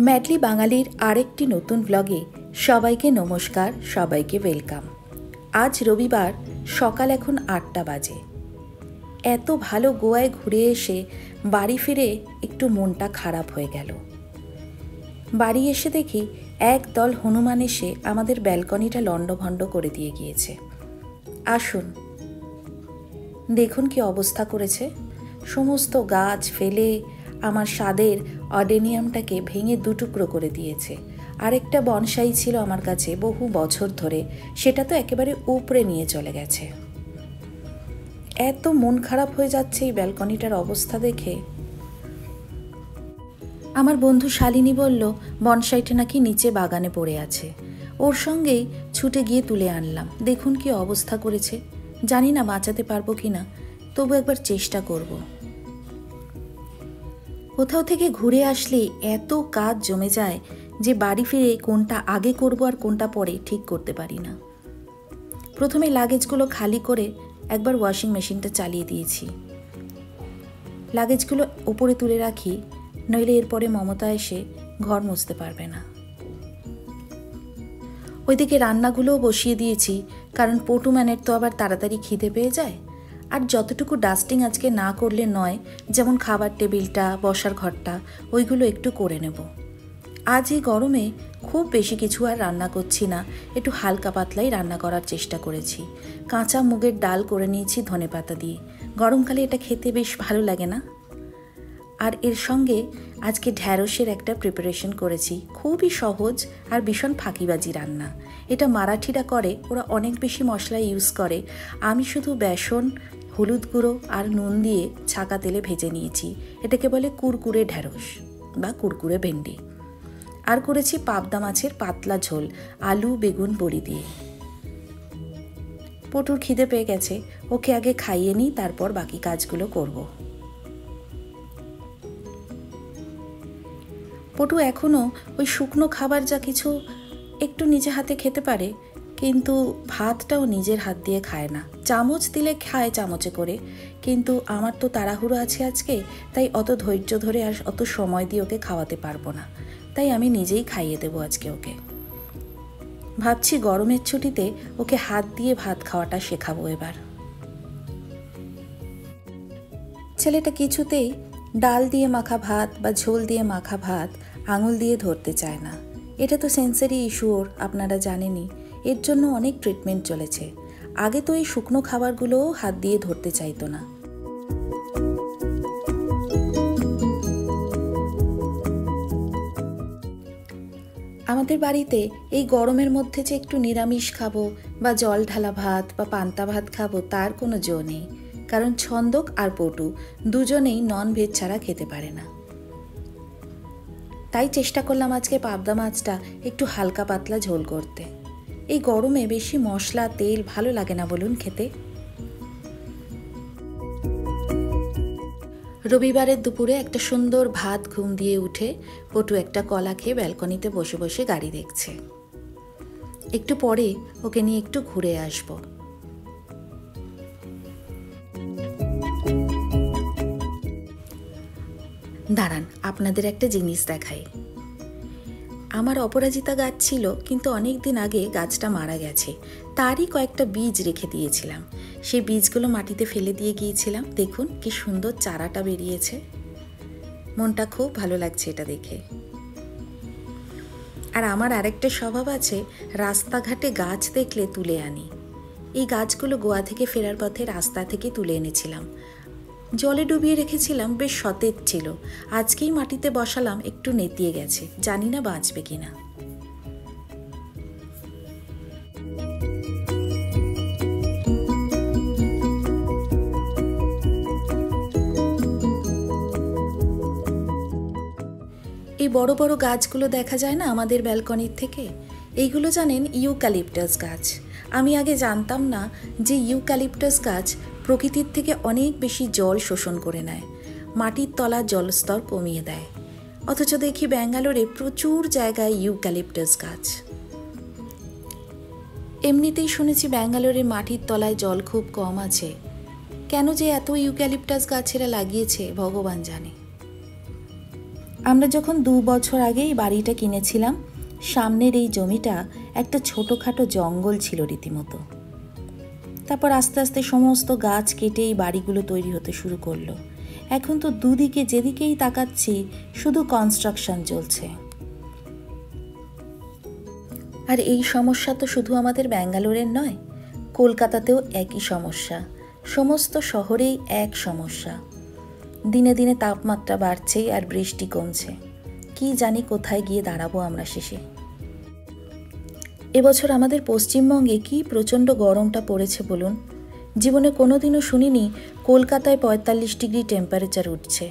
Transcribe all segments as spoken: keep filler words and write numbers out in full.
Madly বাঙালির আরেকটি নতুন ব্লগে সবাইকে নমস্কার, সবাইকে ওয়েলকাম। আজ রবিবার, সকাল এখন আটটা বাজে। এত ভালো গোয়ায় ঘুরে এসে বাড়ি ফিরে একটু মনটা খারাপ হয়ে গেল। বাড়ি এসে দেখি এক দল হনুমান এসে আমাদের ব্যালকনিটা লণ্ডভণ্ড করে দিয়ে গিয়েছে। আসুন দেখুন কি অবস্থা করেছে। সমস্ত গাছ ফেলে আমার স্বাদের অডেনিয়ামটাকে ভেঙে দুটুকরো করে দিয়েছে। আরেকটা বনসাই ছিল আমার কাছে বহু বছর ধরে, সেটা তো একেবারে উপরে নিয়ে চলে গেছে। এত মন খারাপ হয়ে যাচ্ছে এই ব্যালকনিটার অবস্থা দেখে। আমার বন্ধু শালিনী বলল বনসাইটা নাকি নিচে বাগানে পড়ে আছে। ওর সঙ্গেই ছুটে গিয়ে তুলে আনলাম। দেখুন কি অবস্থা করেছে। জানি না বাঁচাতে পারবো কি না, তবু একবার চেষ্টা করব। কোথাও থেকে ঘুরে আসলে এত কাজ জমে যায় যে বাড়ি ফিরে কোনটা আগে করব আর কোনটা পরে ঠিক করতে পারি না। প্রথমে লাগেজগুলো খালি করে একবার ওয়াশিং মেশিনটা চালিয়ে দিয়েছি। লাগেজগুলো ওপরে তুলে রাখি, নইলে এরপরে মমতা এসে ঘর মুছতে পারবে না। ওইদিকে রান্নাগুলোও বসিয়ে দিয়েছি, কারণ পটুম্যানের তো আবার তাড়াতাড়ি খিদে পেয়ে যায়। আর যতটুকু ডাস্টিং আজকে না করলে নয়, যেমন খাবার টেবিলটা, বসার ঘরটা, ওইগুলো একটু করে নেব। আজ এই গরমে খুব বেশি কিছু আর রান্না করছি না, একটু হালকা পাতলাই রান্না করার চেষ্টা করেছি। কাঁচা মুগের ডাল করে নিয়েছি ধনেপাতা দিয়ে। গরমকালে এটা খেতে বেশ ভালো লাগে না? আর এর সঙ্গে আজকে ঢ্যাঁড়সের একটা প্রিপারেশন করেছি, খুবই সহজ আর ভীষণ ফাঁকিবাজি রান্না। এটা মারাঠিরা করে, ওরা অনেক বেশি মশলা ইউজ করে। আমি শুধু বেসন, হলুদ গুঁড়ো আর নুন দিয়ে ছাকা তেলে ভেজে নিয়েছি। এটাকে বলে কুরকুরে ঢ্যাঁড়স বা কুরকুরে ভেন্ডি। আর করেছি পাবদা মাছের পাতলা ঝোল, আলু বেগুন বড়ি দিয়ে। পটুর খিদে পেয়ে গেছে, ওকে আগে খাইয়ে নিই, তারপর বাকি কাজগুলো করব। পটু এখনও ওই শুকনো খাবার যা কিছু একটু নিজে হাতে খেতে পারে, কিন্তু ভাতটাও নিজের হাত দিয়ে খায় না। চামচ দিলে খায় চামচে করে, কিন্তু আমার তো তাড়াহুড়ো আছে আজকে, তাই অত ধৈর্য ধরে আর অত সময় দিয়ে ওকে খাওয়াতে পারবো না। তাই আমি নিজেই খাইয়ে দেবো আজকে ওকে। ভাবছি গরমের ছুটিতে ওকে হাত দিয়ে ভাত খাওয়াটা শেখাবো এবার। ছেলেটা কিছুতেই ডাল দিয়ে মাখা ভাত বা ঝোল দিয়ে মাখা ভাত আঙুল দিয়ে ধরতে চায় না। এটা তো সেন্সারি ইস্যু ওর, আপনারা জানেনই। এর জন্য অনেক ট্রিটমেন্ট চলেছে। আগে তো এই শুকনো খাবারগুলোও হাত দিয়ে ধরতে চাইতো না। আমাদের বাড়িতে এই গরমের মধ্যে যে একটু নিরামিষ খাবো বা জল ঢালা ভাত বা পান্তা ভাত খাবো, তার কোনো জো নেই। কারণ ছন্দক আর পটু দুজনেই নন ভেজ ছাড়া খেতে পারে না। তাই চেষ্টা করলাম আজকে পাবদা মাছটা একটু হালকা পাতলা ঝোল করতে। এই গরমে বেশি মশলা তেল ভালো লাগে না বলুন খেতে। রবিবারের দুপুরে একটা সুন্দর ভাত ঘুম দিয়ে উঠে পটু একটা কলা খেয়ে ব্যালকনিতে বসে বসে গাড়ি দেখছে। একটু পরে ওকে নিয়ে একটু ঘুরে আসবো। দাঁড়ান, আপনাদের একটা জিনিস দেখাই। আমার অপরাজিতা গাছ ছিল, কিন্তু অনেক দিন আগে গাছটা মারা গেছে। তারই কয়েকটা বীজ রেখে দিয়েছিলাম। সেই বীজগুলো মাটিতে ফেলে দিয়ে গিয়েছিলাম। দেখুন কি সুন্দর চারাটা বেরিয়েছে। মনটা খুব ভালো লাগছে এটা দেখে। আর আমার আরেকটা স্বভাব আছে, রাস্তাঘাটে গাছ দেখলে তুলে আনি। এই গাছগুলো গোয়া থেকে ফেরার পথে রাস্তা থেকে তুলে এনেছিলাম। জলে ডুবিয়ে রেখেছিলাম, বেশ সতেজ ছিল। আজকেই মাটিতে বসালাম, একটু নেতিয়ে গেছে, জানি না বাঁচবে কিনা। এই বড় বড় গাছগুলো দেখা যায় না আমাদের ব্যালকনির থেকে, এইগুলো জানেন ইউক্যালিপটাস গাছ। আমি আগে জানতাম না যে ইউক্যালিপটাস গাছ প্রকৃতির থেকে অনেক বেশি জল শোষণ করে নেয়, মাটির তলার জলস্তর কমিয়ে দেয়। অথচ দেখি ব্যাঙ্গালোরে প্রচুর জায়গায় ইউক্যালিপটাস গাছ। এমনিতেই শুনেছি ব্যাঙ্গালোরে মাটির তলায় জল খুব কম আছে। কেন যে এত ইউক্যালিপটাস গাছেরা লাগিয়েছে ভগবান জানে। আমরা যখন দু বছর আগে এই বাড়িটা কিনেছিলাম, সামনের এই জমিটা একটা ছোটোখাটো জঙ্গল ছিল রীতিমতো। তারপর আস্তে আস্তে সমস্ত গাছ কেটে এই বাড়িগুলো তৈরি হতে শুরু করলো। এখন তো দুদিকে যেদিকেই তাকাচ্ছি শুধু কনস্ট্রাকশন চলছে। আর এই সমস্যা তো শুধু আমাদের ব্যাঙ্গালোরের নয়, কলকাতাতেও একই সমস্যা, সমস্ত শহরেই এক সমস্যা। দিনে দিনে তাপমাত্রা বাড়ছে আর বৃষ্টি কমছে। কি জানি কোথায় গিয়ে দাঁড়াবো আমরা শেষে। এবছর আমাদের পশ্চিমবঙ্গে কি প্রচণ্ড গরমটা পড়েছে বলুন। জীবনে কোনোদিনও শুনিনি কলকাতায় পঁয়তাল্লিশ ডিগ্রি টেম্পারেচার উঠছে।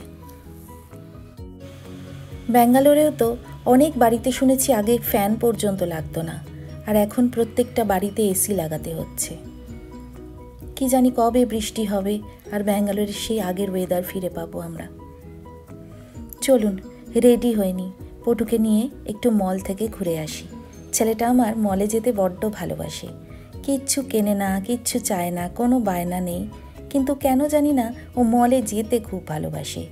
ব্যাঙ্গালোরেও তো অনেক বাড়িতে শুনেছি আগে ফ্যান পর্যন্ত লাগতো না, আর এখন প্রত্যেকটা বাড়িতে এসি লাগাতে হচ্ছে। কি জানি কবে বৃষ্টি হবে আর ব্যাঙ্গালোরের সেই আগের ওয়েদার ফিরে পাবো আমরা। চলুন, রেডি হয়নি, পটুকে নিয়ে একটু মল থেকে ঘুরে আসি। ছেলেটা আমার মলে যেতে বড্ড ভালোবাসে। কিচ্ছু কেনে না, কিচ্ছু চায় না, কোনো বায়না নেই, কিন্তু কেন জানি না ও মলে যেতে খুব ভালোবাসে।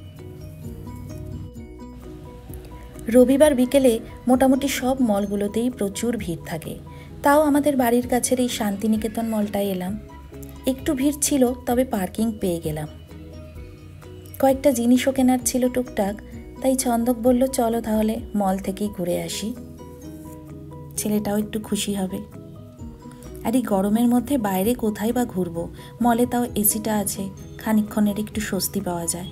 রবিবার বিকেলে মোটামুটি সব মলগুলোতেই প্রচুর ভিড় থাকে। তাও আমাদের বাড়ির কাছের এই শান্তিনিকেতন মলটায় এলাম। একটু ভিড় ছিল, তবে পার্কিং পেয়ে গেলাম। কয়েকটা জিনিসও কেনার ছিল টুকটাক, তাই ছন্দক বলল চলো তাহলে মল থেকেই ঘুরে আসি। ছেলেটাও একটু খুশি হবে। আর এই গরমের মধ্যে বাইরে কোথায় বা ঘুরবো, মলে তাও এসিটা আছে, খানিকক্ষণের একটু স্বস্তি পাওয়া যায়।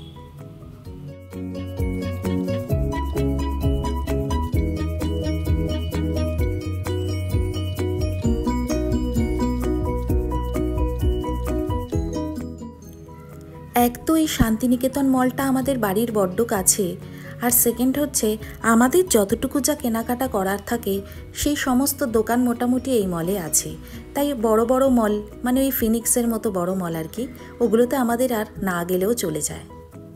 এক তো এই শান্তিনিকেতন মলটা আমাদের বাড়ির বড্ড কাছে, আর সেকেন্ড হচ্ছে আমাদের যতটুকু যা কেনাকাটা করার থাকে সেই সমস্ত দোকান মোটামুটি এই মলে আছে। তাই বড় বড় মল, মানে ওই ফিনিক্সের মতো বড় মল আর কি, ওগুলোতে আমাদের আর না গেলেও চলে যায়।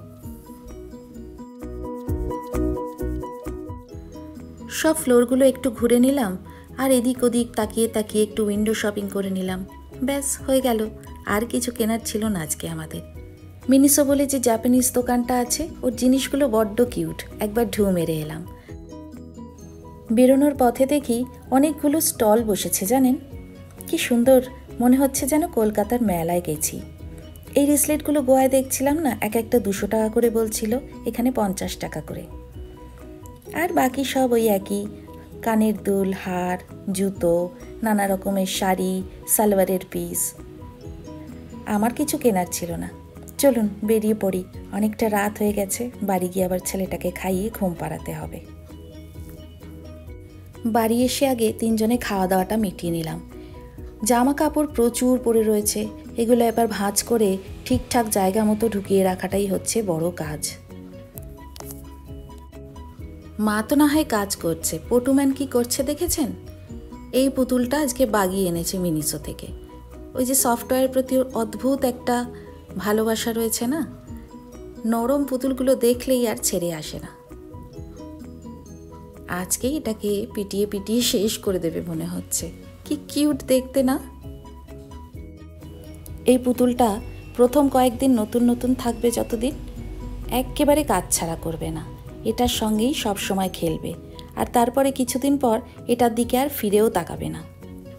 সব ফ্লোরগুলো একটু ঘুরে নিলাম, আর এদিক ওদিক তাকিয়ে তাকিয়ে একটু উইন্ডো শপিং করে নিলাম। ব্যাস হয়ে গেল, আর কিছু কেনার ছিল না আজকে আমাদের। মিনিসো বলে যে জাপানিজ দোকানটা আছে, ওর জিনিসগুলো বড্ড কিউট, একবার ঢু মেরে এলাম। বেরোনোর পথে দেখি অনেকগুলো স্টল বসেছে, জানেন কি সুন্দর, মনে হচ্ছে যেন কলকাতার মেলায় গেছি। এই রিসলেটগুলো গোয়ায় দেখছিলাম না, এক একটা দুশো টাকা করে বলছিল, এখানে পঞ্চাশ টাকা করে। আর বাকি সব ওই একই, কানের দুল, হার, জুতো, নানা রকমের শাড়ি, সালোয়ারের পিস। আমার কিছু কেনার ছিল না। চলুন বেরিয়ে পড়ি, অনেকটা রাত হয়ে গেছে, বাড়ি গিয়ে আবার ছেলেটাকে খাইয়ে ঘুম পাড়াতে হবে। বাড়ি এসে আগে তিনজনে খাওয়া দাওয়াটা মিটিয়ে নিলাম। জামা কাপড় প্রচুর পড়ে রয়েছে, এগুলো এবার ভাঁজ করে ঠিকঠাক জায়গা মতো ঢুকিয়ে রাখাটাই হচ্ছে বড় কাজ। মা তো না হয় কাজ করছে, পটুম্যান কি করছে দেখেছেন? এই পুতুলটা আজকে বাগিয়ে এনেছে মিনিসো থেকে। ওই যে সফটওয়্যারের প্রতি অদ্ভুত একটা ভালোবাসা রয়েছে না, নরম পুতুলগুলো দেখলেই আর ছেড়ে আসে না। আজকেই এটাকে পিটিয়ে পিটিয়ে শেষ করে দেবে মনে হচ্ছে। কি কিউট দেখতে না? এই পুতুলটা প্রথম কয়েকদিন নতুন নতুন থাকবে, যতদিন একেবারে কাজ ছাড়া করবে না, এটার সঙ্গেই সব সময় খেলবে, আর তারপরে কিছুদিন পর এটার দিকে আর ফিরেও তাকাবে না।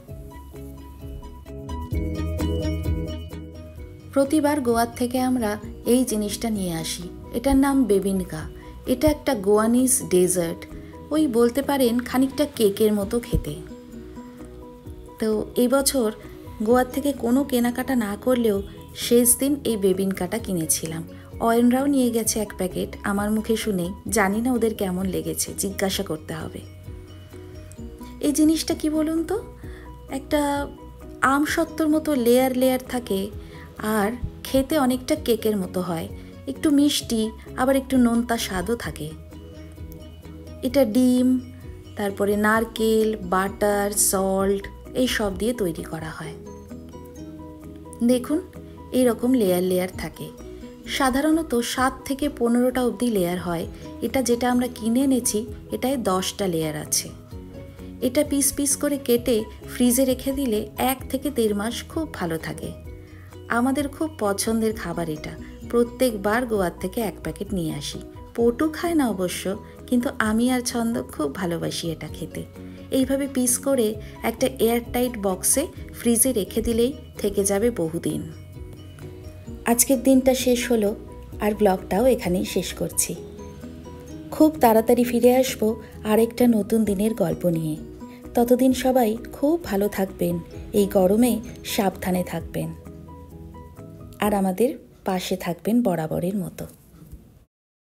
প্রতিবার গোয়ার থেকে আমরা এই জিনিসটা নিয়ে আসি, এটার নাম বেবিনকা। এটা একটা গোয়ানিজ ডেজার্ট, ওই বলতে পারেন খানিকটা কেকের মতো খেতে। তো এই বছর গোয়ার থেকে কোনো কেনাকাটা না করলেও শেষ দিন এই বেবিনকাটা কিনেছিলাম। অয়নরাও নিয়ে গেছে এক প্যাকেট, আমার মুখে শুনে জানি না ওদের কেমন লেগেছে, জিজ্ঞাসা করতে হবে। এই জিনিসটা কি বলুন তো, একটা আমসত্ত্বর মতো লেয়ার লেয়ার থাকে, আর খেতে অনেকটা কেকের মতো হয়, একটু মিষ্টি আবার একটু নোনতা স্বাদও থাকে। এটা ডিম, তারপরে নারকেল, বাটার, সল্ট এই সব দিয়ে তৈরি করা হয়। দেখুন এইরকম লেয়ার লেয়ার থাকে, সাধারণত সাত থেকে পনেরোটা অবধি লেয়ার হয়। এটা যেটা আমরা কিনে এনেছি এটায় দশটা লেয়ার আছে। এটা পিস পিস করে কেটে ফ্রিজে রেখে দিলে এক থেকে দেড় মাস খুব ভালো থাকে। আমাদের খুব পছন্দের খাবার এটা, প্রত্যেকবার গোয়ার থেকে এক প্যাকেট নিয়ে আসি, পটু খায় না অবশ্য, কিন্তু আমি আর ছন্দ খুব ভালোবাসি এটা খেতে। এইভাবে পিস করে একটা এয়ারটাইট বক্সে ফ্রিজে রেখে দিলেই থেকে যাবে বহুদিন। আজকের দিনটা শেষ হলো, আর ব্লগটাও এখানেই শেষ করছি। খুব তাড়াতাড়ি ফিরে আসবো আরেকটা নতুন দিনের গল্প নিয়ে। ততদিন সবাই খুব ভালো থাকবেন, এই গরমে সাবধানে থাকবেন, আর আমাদের পাশে থাকবেন বরাবরের মতো।